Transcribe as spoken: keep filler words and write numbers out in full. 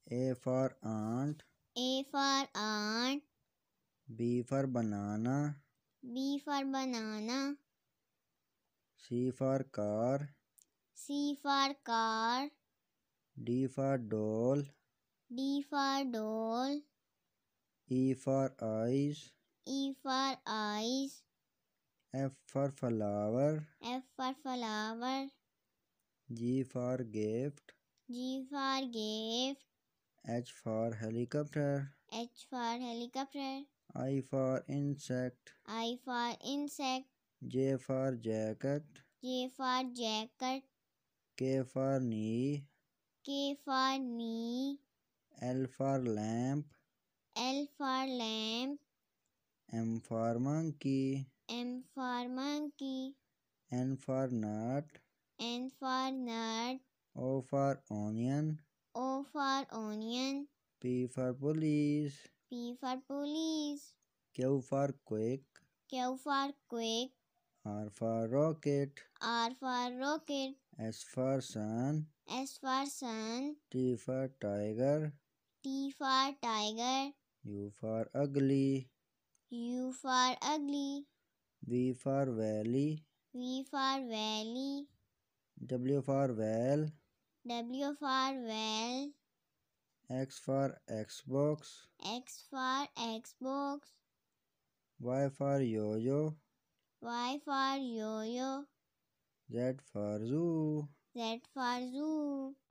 A for ant. A for ant. B for banana. B for banana. C for car. C for car. D for doll. D for doll. E for eyes. E for eyes. F for flower. F for flower. G for gift. G for gift. H for helicopter. H for helicopter. I for insect. I for insect. J for jacket. J for jacket. K for knee. K for knee. L for lamp. L for lamp. M for monkey. M for monkey. N for nut. N for nut. O for onion. O for onion. P for police. P for police. Q for quick. Q for quick. R for rocket. R for rocket. S for sun. S for sun. T for tiger. T for tiger. U for ugly. U for ugly. V for valley. V for valley. W for well. W for well. X for Xbox. X for Xbox. Y for yo-yo. Y for yo-yo. Z for zoo. Z for zoo.